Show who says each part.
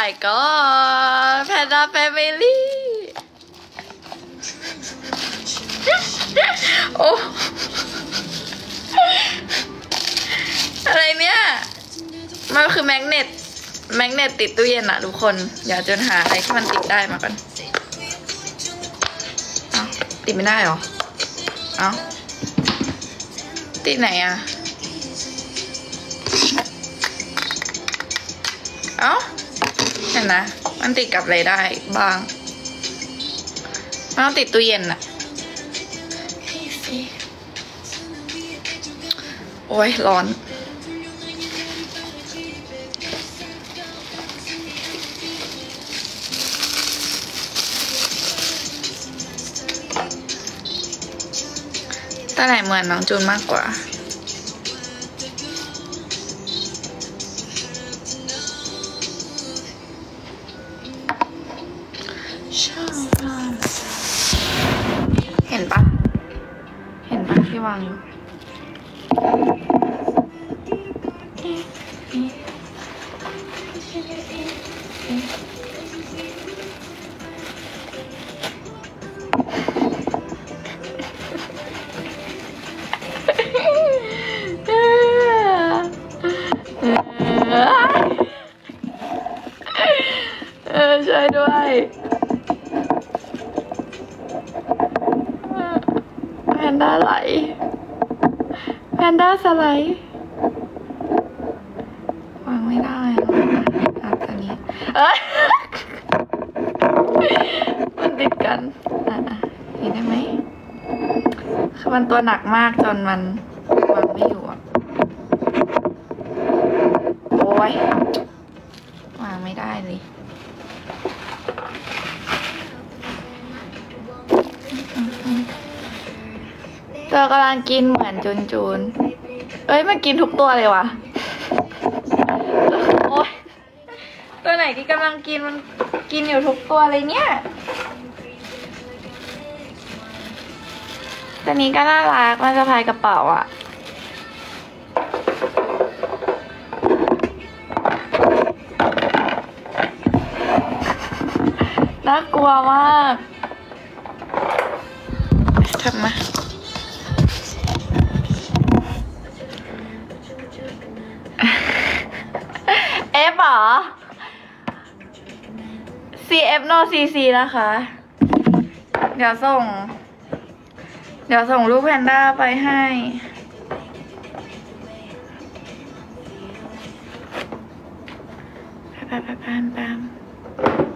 Speaker 1: my god แพนด้าแฟมิลี่โอ้อะไรเนี่ยมันคือแมกเนตติดตู้เย็นอะทุกคนเดี๋ยวจนหาอะไรที่มันติดได้มาก่อนเอาติดไม่ได้หรอเอาติดไหนอะเอ้าเห็นนะมันติดกับอะไรได้บ้างมันต้องติดตู้เย็นอะโอ้ยร้อนแต่ไหนเหมือนน้องจูนมากกว่าเห็นปะที่วางอยู่ช่วยด้วยแพนด้าไหลแพนด้าสไลด์วางไม่ได้นะตอนนี้มันติดกันนี่ได้ไหมคือมันตัวหนักมากจนมันวางไม่อยู่โอ้ยวางไม่ได้เลยตัวกำลังกินเหมือนจูนเอ้ยมันกินทุกตัวเลยวะโอ๊ยตัวไหนที่กำลังกินมันกินอยู่ทุกตัวเลยเนี่ยตัวนี้ก็น่ารักมันจะพายกระเป๋าอ่ะน่ากลัวมากทำมาF เหรอ CF no CC นะคะเดี๋ยวส่งรูปแพนด้าไปให้แป๊บ